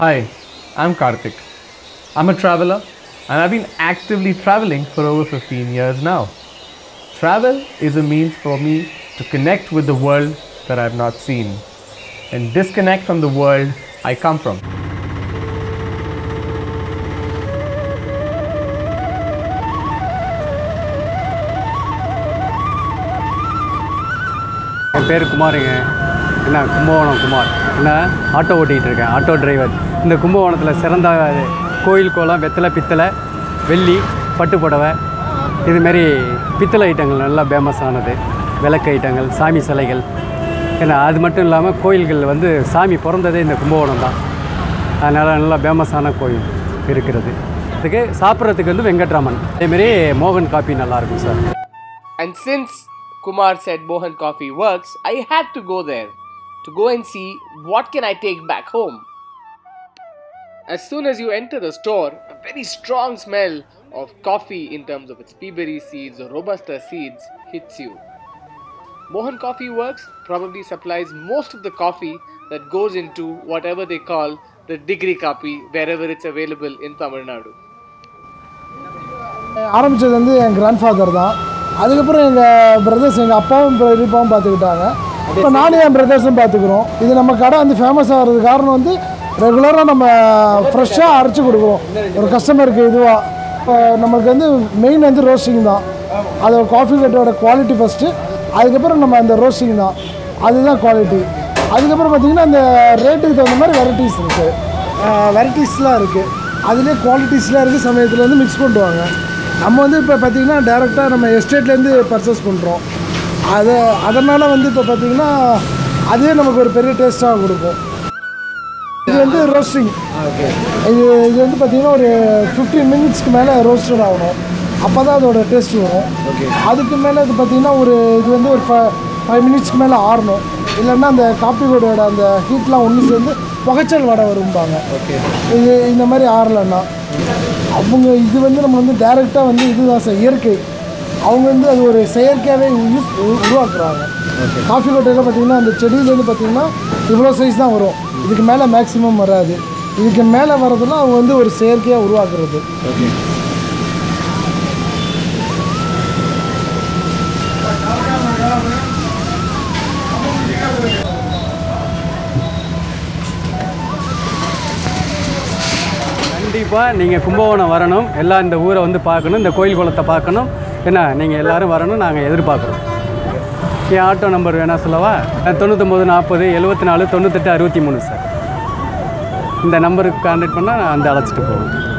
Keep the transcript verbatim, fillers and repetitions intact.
Hi, I'm Karthik. I'm a traveler and I've been actively traveling for over fifteen years now. Travel is a means for me to connect with the world that I've not seen and disconnect from the world I come from. என் பேர் குமாருங்க. என்ன கும்பகோணம் குமார். என்ன auto ஓட்டிகிட்டு இருக்கேன், auto driver. இந்த கும்பகோணத்தில் சிறந்த கோயில் கோலம், வெத்தலை, பித்தளை, வெள்ளி, பட்டு புடவை, இதுமாரி பித்தளை ஐட்டங்கள் நல்லா ஃபேமஸானது. விளக்கு ஐட்டங்கள், சாமி சிலைகள். ஏன்னா அது மட்டும் இல்லாமல் கோயில்கள் வந்து சாமி பிறந்ததே இந்த கும்பகோணம் தான். அதனால் நல்லா ஃபேமஸான கோயில் இருக்கிறது. அதுக்கு சாப்பிட்றதுக்கு வந்து வெங்கட்ராமன், அதேமாரி மோகன் காஃபி நல்லாயிருக்கும் sir. And since Kumar said Mohan Coffee works, I had to go there to go and see what can I take back home. As soon as you enter the store, a very strong smell of coffee in terms of its peaberry seeds or robusta seeds hits you. Mohan Coffee Works probably supplies most of the coffee that goes into whatever they call the degree coffee wherever it's available in Tamil Nadu. ஆரம்பித்தது வந்து என் grandfather தான். அதுக்கப்புறம் எங்கள் brothers, எங்கள் அப்பாவும் பெரியப்பாவும் பார்த்துக்கிட்டாங்க. இப்போ நானும் என் பிரதர்ஸும் பார்த்துக்குறோம். இது நம்ம கடை வந்து ஃபேமஸ் ஆகிறதுக்கு காரணம் வந்து ரெகுலராக நம்ம ஃப்ரெஷ்ஷாக அரைச்சி கொடுக்குறோம் ஒரு கஸ்டமருக்கு. இதுவாக இப்போ நம்மளுக்கு வந்து மெயின் வந்து ரோஸ்டிங் தான். அது காஃபி கட்டோட குவாலிட்டி ஃபஸ்ட்டு, அதுக்கப்புறம் நம்ம அந்த ரோஸ்டிங் தான், அதுதான் குவாலிட்டி. அதுக்கப்புறம் பார்த்திங்கன்னா அந்த ரேட்டுக்கு தகுந்த மாதிரி வெரைட்டிஸ் இருக்குது, வெரைட்டிஸ்லாம் இருக்குது. அதுலேயே குவாலிட்டிஸ்லாம் இருக்குது. சமயத்தில் வந்து மிக்ஸ் பண்ணுவாங்க. நம்ம வந்து இப்போ பார்த்திங்கன்னா டேரெக்டாக நம்ம எஸ்டேட்லேருந்து பர்ச்சேஸ் பண்ணுறோம். அது அதனால் வந்து இப்போ பார்த்திங்கன்னா அதே நமக்கு ஒரு பெரிய டேஸ்ட்டாக கொடுக்கும். இது வந்து ரோஸ்டிங். இது இது வந்து பார்த்திங்கன்னா ஒரு ஃபிஃப்டீன் மினிட்ஸ்க்கு மேலே ரோஸ்டட் ஆகணும். அப்போ தான் அதோட டேஸ்ட் வரும். அதுக்கு மேலே இது பார்த்திங்கன்னா ஒரு இது வந்து ஒரு ஃபை ஃபைவ் மினிட்ஸ்க்கு மேலே ஆறணும். இல்லைன்னா அந்த காப்பி கோடோட அந்த ஹீட்லாம் ஒன்று சேர்ந்து புகைச்சல் வடை வரும்பாங்க. இது இந்த மாதிரி ஆறலைன்னா அவங்க இது வந்து நம்ம வந்து டைரெக்டாக வந்து இதுதான் சார் இயற்கை. அவங்க வந்து அது ஒரு செயற்கையாகவே யூஸ் உருவாக்குறாங்க. காஃபி கொட்டையில் பார்த்திங்கன்னா அந்த செடியிலேருந்து பார்த்திங்கன்னா இவ்வளோ சைஸ் தான் வரும். இதுக்கு மேலே மேக்ஸிமம் வராது. இதுக்கு மேலே வர்றதுலாம் அவங்க வந்து ஒரு செயற்கையாக உருவாக்குறது. கண்டிப்பாக நீங்கள் கும்பகோணம் வரணும், எல்லாம் இந்த ஊரை வந்து பார்க்கணும், இந்த கோயில் குளத்தை பார்க்கணும். என்ன நீங்கள் எல்லோரும் வரணும், நாங்கள் எதிர்பார்க்குறோம். என் ஆட்டோ நம்பர் வேணா சொல்லவா? தொண்ணூற்றொம்பது நாற்பது எழுபத்தி நாலு தொண்ணூத்தெட்டு அறுபத்தி மூணு சார். இந்த நம்பருக்கு கான்டாக்ட் பண்ணால் நான் அந்த அழைச்சிட்டு போவேன்.